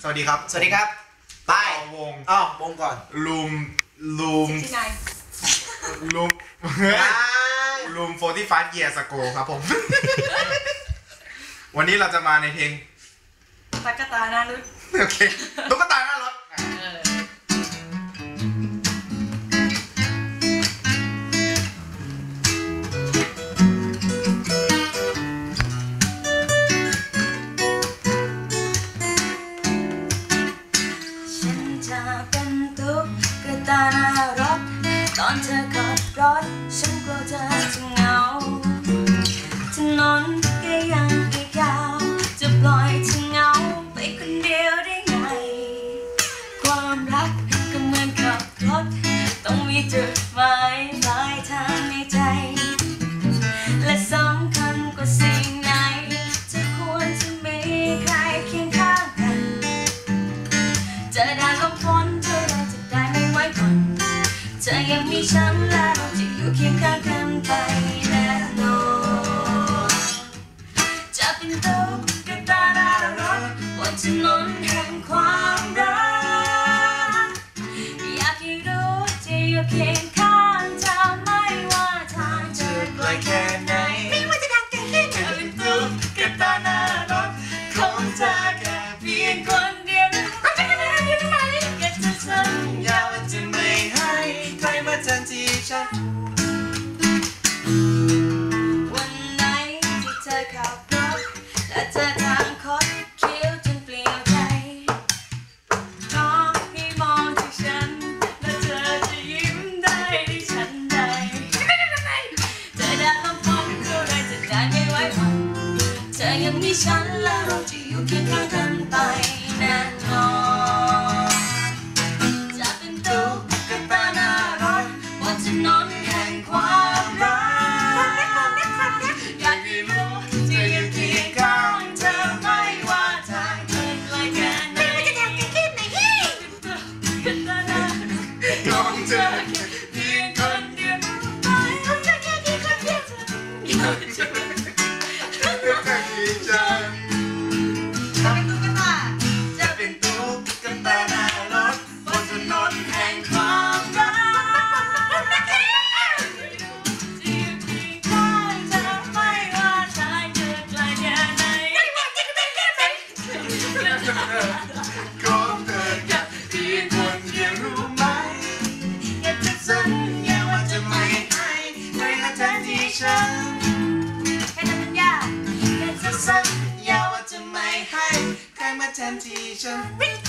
สวัสดีครับสวัสดีครับไปวงวงก่อนลูมลูม45 years ago ครับผม วันนี้เราจะมาในเพลงตุ๊กตาหน้ารถโอเคตุ๊กตาหน้ารถฉันจะเป็นตุ๊กตาหน้ารถตอนเธอขับรถฉันกลัวเธอจะเหงาถนนก็ยังอีกยาวจะปล่อยเธอเหงาไปคนเดียวได้ไงความรักก็เหมือนขับรถต้องมีจุดหมายปลายทางในใจและสำคัญกว่าสิ่งไหนเธอควรจะมีใครเคียงข้างกันจะได้ลมฝนเธอได้จะได้ไม่ไว้วันเธอยังมีฉันและเราจะอยู่เคียงข้างกันไปแน่นอนจะเป็นตุ๊กตาหน้ารถบนถนนแห่งความรักอยากให้รู้จะอยู่เคียงข้างเธอไม่ว่าทางจะไกลแค่ไหนไม่ว่าจะทางไกลแค่ไหนจะเป็นตุ๊กตาหน้ารถของเธอแค่เพียงคนเดียวก็จะได้อยู่ไหนก็จะสัญญาว่าจะไม่ให้ใครมาแทนที่ฉันวันไหนที่เธอขับรถและเธอทางคดเคี้ยวจนเปลี่ยวใจขอให้มองที่ฉันและเธอจะยิ้มได้ที่ฉันได้เธอได้ลำพองเท่าไรจะได้ไม่ไหววันเธอยังมีฉันและเราจะอยู่เคียงข้างกันไปแน่นอนจะเป็นตุ๊กตาหน้ารถบนถนนแห่งความรักอยากให้รู้จะอยู่เคียงข้างเธอไม่ว่าทางเดินไกลแค่ไหนไม่ว่าจะทางไกลแค่ไหนตุ๊กตาหน้ารถของเธอแค่เพียงคนเดียวของเธอแค่เพียงคนเดียวอยากจะจะเป็นตุ๊กตาจะเป็นตุ๊กตาหน้ารถบนถนนแห่งความรักจะอยู่เคียงข้างเธอไม่ว่าทางจะไกลแค่ไหนไม่ว่าจะไกลแค่ไหนของเธอแค่เพียงคนเดียวรู้ไหมอยากจะสัญญาว่าจะไม่ให้ใครมาแทนที่ฉันแค่นั้นสัญญาอยากจะสัญญาว่าจะไม่ให้ใครมาแทนที่ฉัน